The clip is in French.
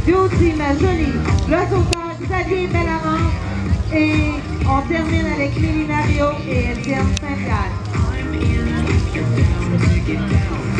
Duo Team Jolie, le sauteur Xavier Bellamont. Et on termine avec Lily Mario et Étienne Saint-Pierre.